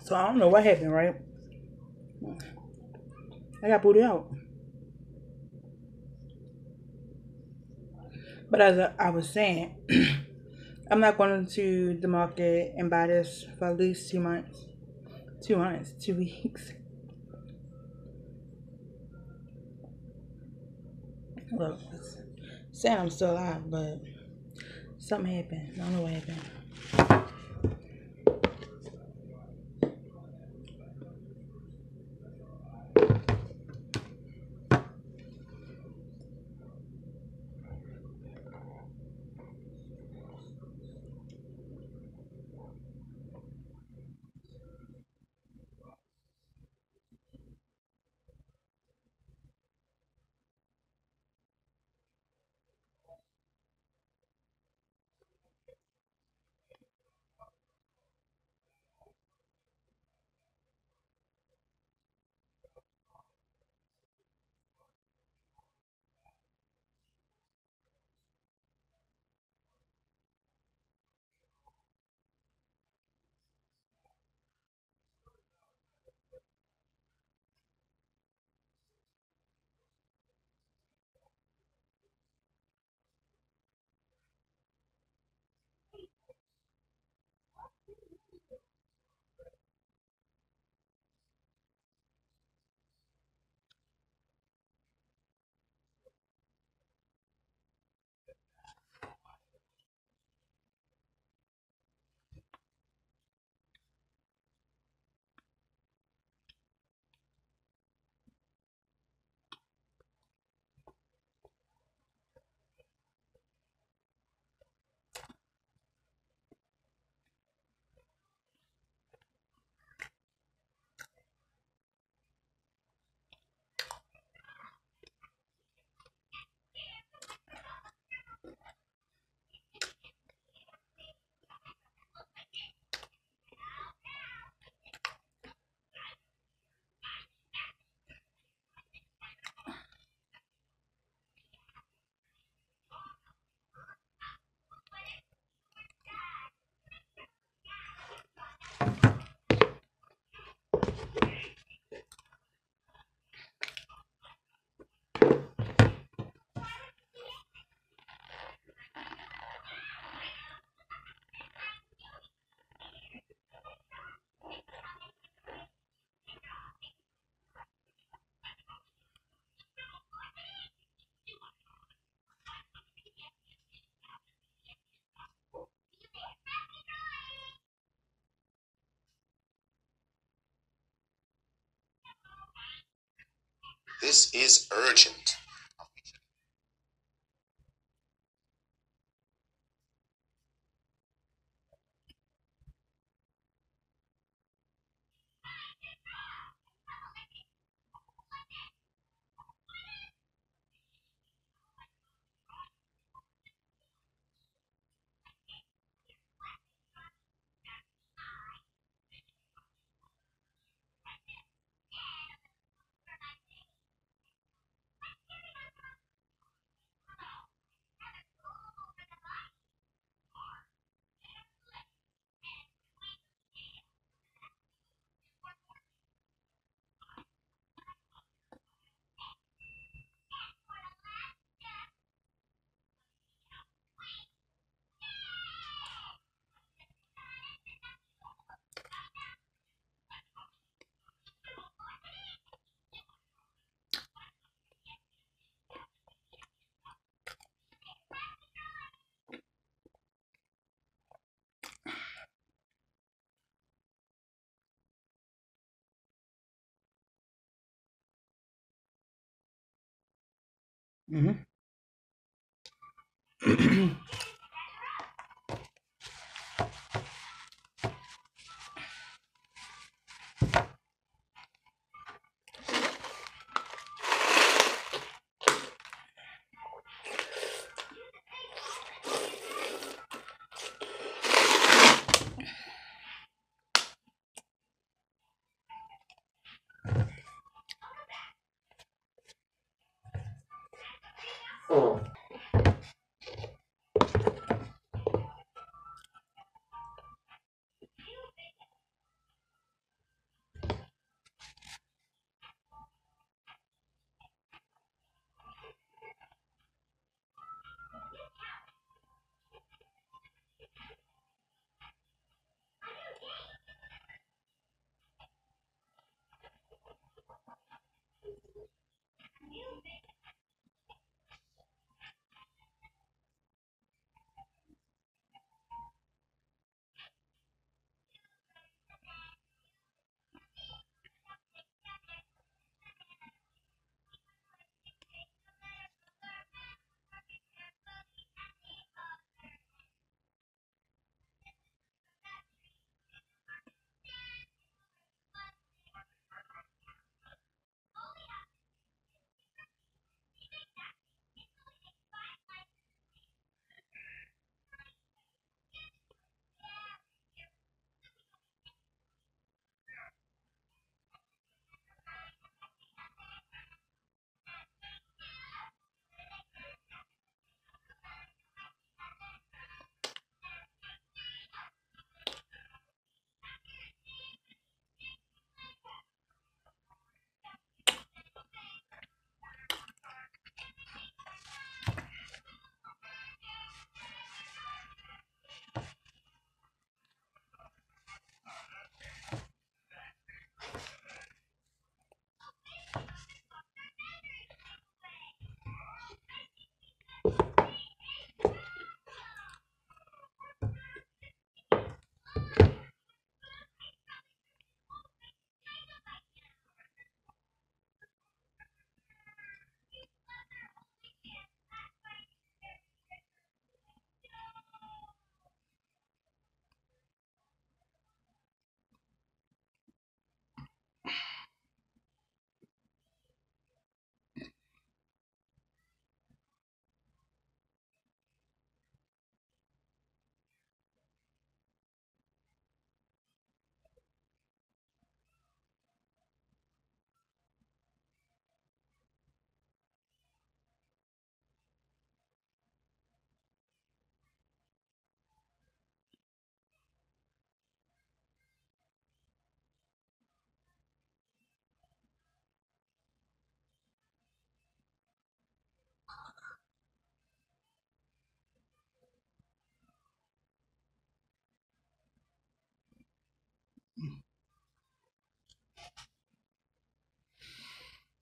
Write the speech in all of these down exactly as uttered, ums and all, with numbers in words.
So I don't know what happened, right? I got booted out. But as I, I was saying, I'm not going to the market and buy this for at least two months. Two months, two weeks. Look, it's saying I'm still alive, but something happened. I don't know what happened. This is urgent. Mm-hmm.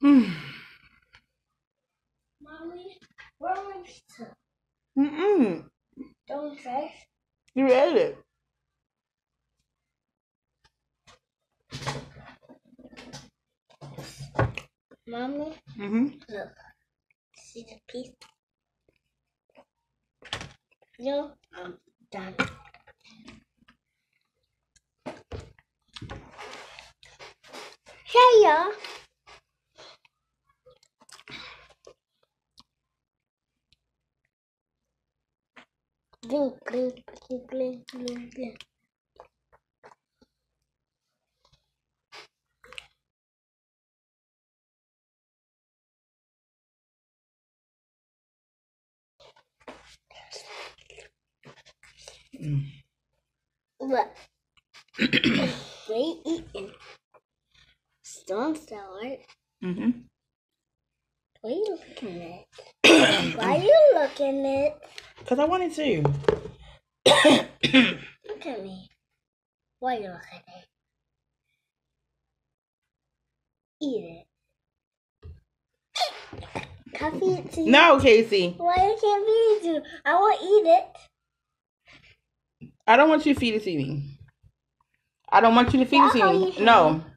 Mm. Mommy, where my pizza? Mm-mm. Don't fresh. You ate it. Mommy, Mm-hmm. look. See the piece? No, I'm done. Hiya. Blink, blink, blink, blink, blink, blink. Mm. What? Great eating. Stone salad. Mm-hmm. Why are you looking at it? Why are you looking at it? Because I wanted to. Look at me. Why are you looking at it? Eat it. Can I feed it to you? No, Casey. Why you can't feed it to you? I want to eat it. I don't want you to feed it to me. I don't want you to feed it to That's how me. you No. feel.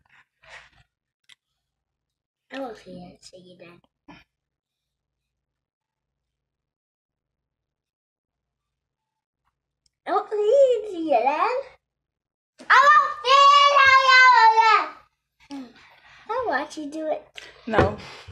I will feed it to you then. I won't feed it to you then. I won't feed it to you then. I'll watch you do it. No.